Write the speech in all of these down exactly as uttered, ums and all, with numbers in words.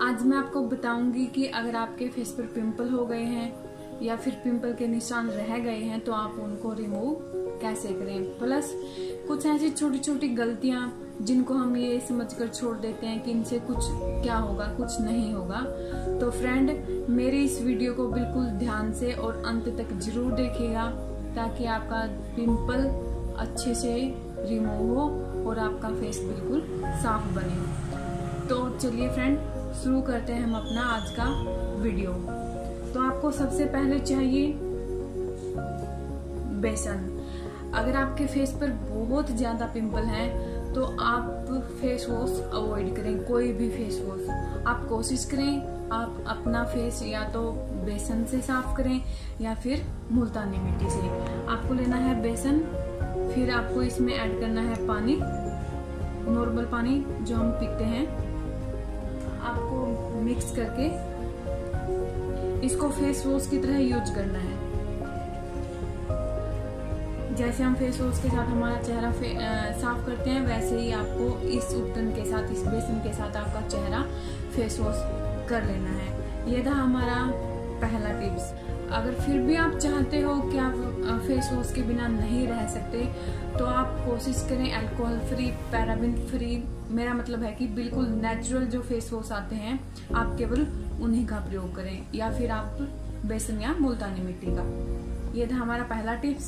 आज मैं आपको बताऊंगी कि अगर आपके फेस पर पिंपल हो गए हैं या फिर पिंपल के निशान रह गए हैं तो आप उनको रिमूव कैसे करें। प्लस कुछ ऐसी छोटी छोटी गलतियां जिनको हम ये समझकर छोड़ देते हैं कि इनसे कुछ क्या होगा, कुछ नहीं होगा। तो फ्रेंड, मेरी इस वीडियो को बिल्कुल ध्यान से और अंत तक जरूर देखिएगा ताकि आपका पिंपल अच्छे से रिमूव हो और आपका फेस बिल्कुल साफ बने। तो चलिए फ्रेंड, शुरू करते हैं हम अपना आज का वीडियो। तो आपको सबसे पहले चाहिए बेसन। अगर आपके फेस पर बहुत ज्यादा पिंपल हैं तो आप फेस वॉश अवॉइड करें, कोई भी फेस वॉश। आप कोशिश करें आप अपना फेस या तो बेसन से साफ करें या फिर मुल्तानी मिट्टी से। आपको लेना है बेसन, फिर आपको इसमें ऐड करना है पानी, नॉर्मल पानी जो हम पीते हैं। आपको मिक्स करके इसको फेस वॉश की तरह यूज करना है। जैसे हम फेस वॉश के साथ हमारा चेहरा साफ करते हैं वैसे ही आपको इस उपकरण के साथ, इस बेसन के साथ आपका चेहरा फेस वॉश कर लेना है। ये था हमारा पहला टिप्स। अगर फिर भी आप चाहते हो कि आप फेस वॉश के बिना नहीं रह सकते तो आप कोशिश करें अल्कोहल फ्री, पैराबिन फ्री, मेरा मतलब है कि बिल्कुल नेचुरल जो फेस वॉश आते हैं आप केवल उन्हीं का प्रयोग करें, या फिर आप बेसन या मुल्तानी मिट्टी का। ये था हमारा पहला टिप्स।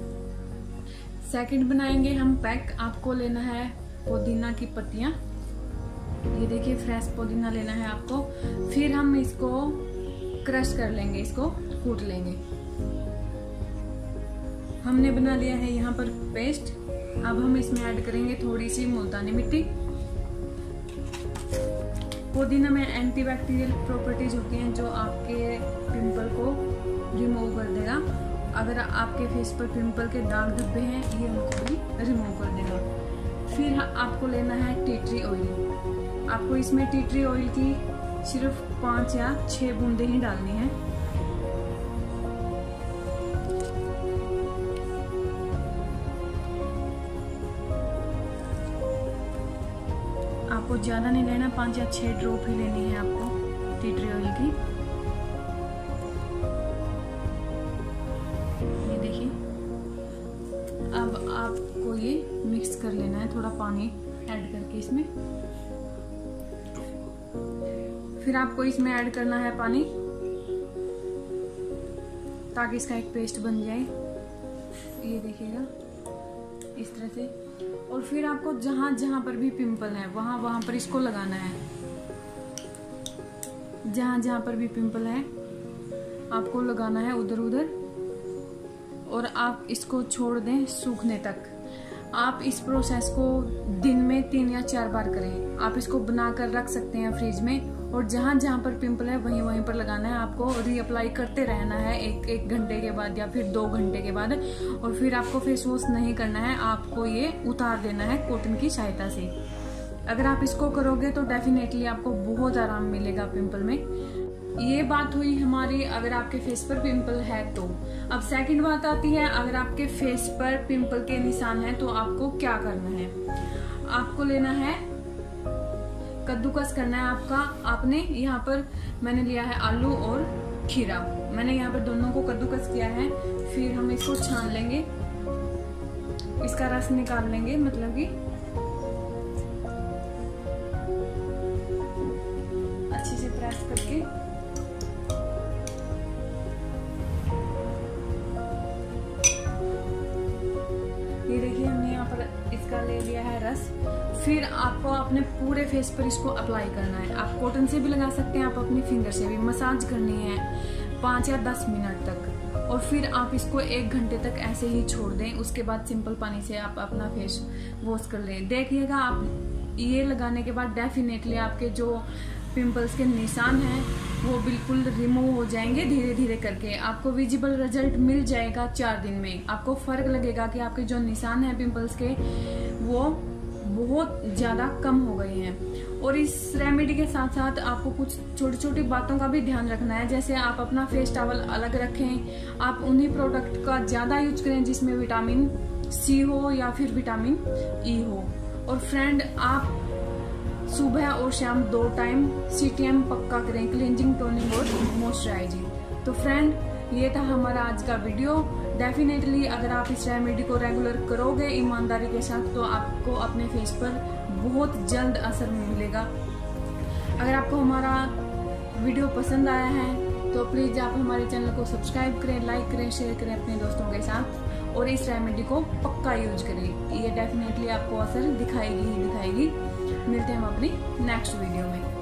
सेकंड बनाएंगे हम पैक। आपको लेना है पुदीना की पत्तियां, ये देखिए फ्रेश पुदीना लेना है आपको। फिर हम इसको क्रश कर लेंगे, इसको कूट लेंगे। हमने बना लिया है यहाँ पर पेस्ट। अब हम इसमें ऐड करेंगे थोड़ी सी मुल्तानी मिट्टी। पुदीना में एंटीबैक्टीरियल प्रॉपर्टीज होती हैं जो आपके पिंपल को रिमूव कर देगा। अगर आपके फेस पर पिंपल के दाग धब्बे हैं ये उनको भी रिमूव कर देगा। फिर आपको लेना है टी ट्री ऑयल। आपको इसमें टी ट्री ऑयल की सिर्फ पांच या छह बूंदे ही डालनी है। आपको ज्यादा नहीं लेना, पांच या छह ड्रॉप ही लेनी है आपको टी ट्री ऑयल की। ये देखिए, अब आपको ये मिक्स कर लेना है, थोड़ा पानी ऐड करके इसमें। फिर आपको इसमें ऐड करना है पानी ताकि इसका एक पेस्ट बन जाए। ये देखिएगा इस तरह से। और फिर आपको जहां जहां पर भी पिंपल है वहां वहां पर इसको लगाना है। जहां जहां पर भी पिंपल है आपको लगाना है उधर उधर, और आप इसको छोड़ दें सूखने तक। आप इस प्रोसेस को दिन में तीन या चार बार करें। आप इसको बनाकर रख सकते हैं फ्रिज में, और जहां जहां पर पिंपल है वहीं वहीं पर लगाना है। आपको रीअप्लाई करते रहना है एक एक घंटे के बाद या फिर दो घंटे के बाद। और फिर आपको फेस वॉश नहीं करना है, आपको ये उतार देना है कॉटन की सहायता से। अगर आप इसको करोगे तो डेफिनेटली आपको बहुत आराम मिलेगा पिंपल में। ये बात हुई हमारी अगर आपके फेस पर पिंपल है तो। अब सेकंड बात आती है, अगर आपके फेस पर पिंपल के निशान है तो आपको क्या करना है। आपको लेना है, कद्दूकस करना है आपका। आपने यहाँ पर मैंने लिया है आलू और खीरा, मैंने यहाँ पर दोनों को कद्दूकस किया है। फिर हम इसको छान लेंगे, इसका रस निकाल लेंगे, मतलब कि अच्छे से प्रेस करके। ये देखिए हमने यहाँ पर इसका ले लिया है रस। फिर आपको अपने पूरे फेस पर इसको अप्लाई करना है। आप कॉटन से भी लगा सकते हैं, आप अपनी फिंगर से भी। मसाज करनी है पाँच या दस मिनट तक, और फिर आप इसको एक घंटे तक ऐसे ही छोड़ दें। उसके बाद सिंपल पानी से आप अपना फेस वॉश कर लें। देखिएगा आप ये लगाने के बाद डेफिनेटली आपके जो पिंपल्स के निशान हैं वो बिल्कुल रिमूव हो जाएंगे। धीरे धीरे करके आपको विजिबल रिजल्ट मिल जाएगा। चार दिन में आपको फर्क लगेगा कि आपके जो निशान हैं पिंपल्स के वो बहुत ज्यादा कम हो गए हैं। और इस रेमेडी के साथ साथ आपको कुछ छोटी छोटी बातों का भी ध्यान रखना है। जैसे आप अपना फेस टॉवल अलग रखें, आप उन्हीं प्रोडक्ट का ज्यादा यूज करें जिसमें विटामिन सी हो या फिर विटामिन ई हो। और फ्रेंड, आप सुबह और शाम दो टाइम सीटीएम पक्का करें, क्लींजिंग, टोनिंग और मॉइस्चराइजिंग। तो फ्रेंड, ये था हमारा आज का वीडियो। डेफिनेटली अगर आप इस रेमेडी को रेगुलर करोगे ईमानदारी के साथ तो आपको अपने फेस पर बहुत जल्द असर मिलेगा। अगर आपको हमारा वीडियो पसंद आया है तो प्लीज आप हमारे चैनल को सब्सक्राइब करें, लाइक करें, शेयर करें अपने दोस्तों के साथ और इस रेमेडी को पक्का यूज करें। ये डेफिनेटली आपको असर दिखाएगी ही दिखाएगी। मिलते हैं हम अपनी नेक्स्ट वीडियो में।